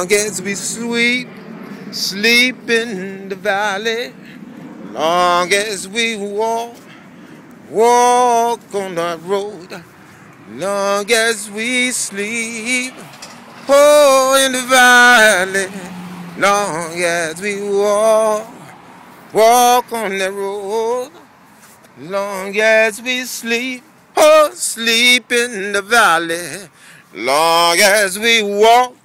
long as we sleep in the valley, long as we walk on the road, long as we sleep, oh, in the valley, long as we walk on the road, long as we sleep, oh, sleep in the valley, long as we walk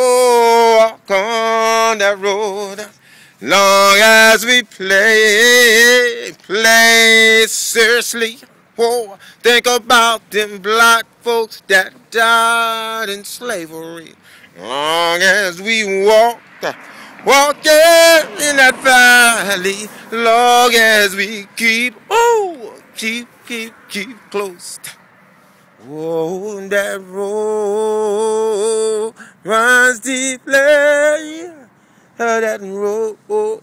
on that road, long as we play seriously. Oh, think about them black folks that died in slavery. Long as we walk in that valley, long as we keep close. Oh, that road runs deeply. That road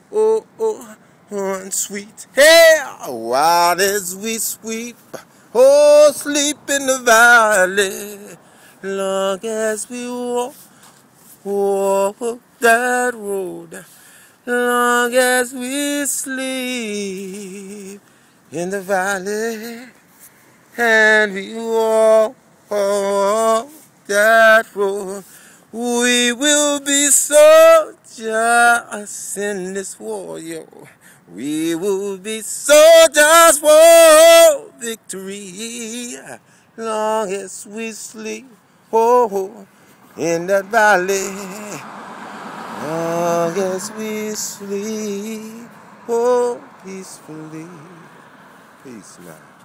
runs sweet. Hey, while as we sweep, oh, sleep in the valley, long as we walk that road, long as we sleep in the valley, and we walk that road, we will be soldiers in this war, yo. We will be soldiers for victory, long as we sleep, in that valley, long as we sleep, peacefully. Peace now.